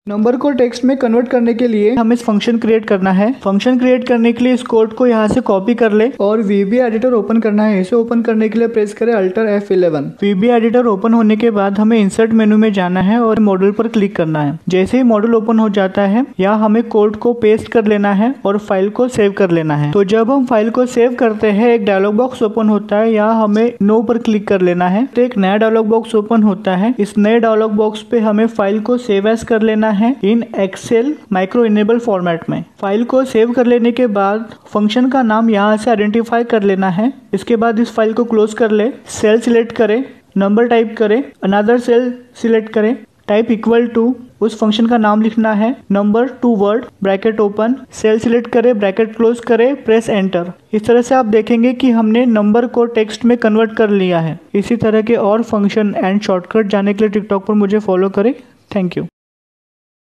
Number को text में convert करने के लिए हमें फंक्शन क्रिएट करना है। फंक्शन क्रिएट करने के लिए इस कोड को यहाँ से कॉपी कर ले और VB एडिटर ओपन करना है। इसे ओपन करने के लिए प्रेस करें Alt F11। VB editor open होने के बाद हमें इंसर्ट मेनू में जाना है और मॉडल पर क्लिक करना है। जैसे ही मॉडल ओपन हो जाता है, यहाँ हमें कोड को पेस्ट कर लेना है और फाइल को सेव कर लेना है। तो जब हम फाइल को सेव करते हैं, एक डायलॉग बॉक्स ओपन होता है। यहाँ हमें नो पर क्लिक कर लेना है तो एक नया डायलॉग बॉक्स ओपन होता है। इस नए डायलॉग बॉक्स पे हमें फाइल को सेव एज कर लेना है in Excel macro enable format में। फाइल को सेव कर लेने के बाद फंक्शन का नाम यहाँ से आइडेंटिफाई कर लेना है। इसके बाद इस फाइल को क्लोज कर ले। सेल सिलेक्ट करें, नंबर टाइप करें, अनदर सेल सिलेक्ट करें, टाइप इक्वल टू, उस फंक्शन का नाम लिखना है number 2 word, bracket open, cell select करें, ब्रैकेट क्लोज करें, प्रेस एंटर। इस तरह से आप देखेंगे कि हमने नंबर को टेक्स्ट में कन्वर्ट कर लिया है। इसी तरह के और फंक्शन एंड शॉर्टकट जानने के लिए टिकटॉक पर मुझे फॉलो करें। Thank you.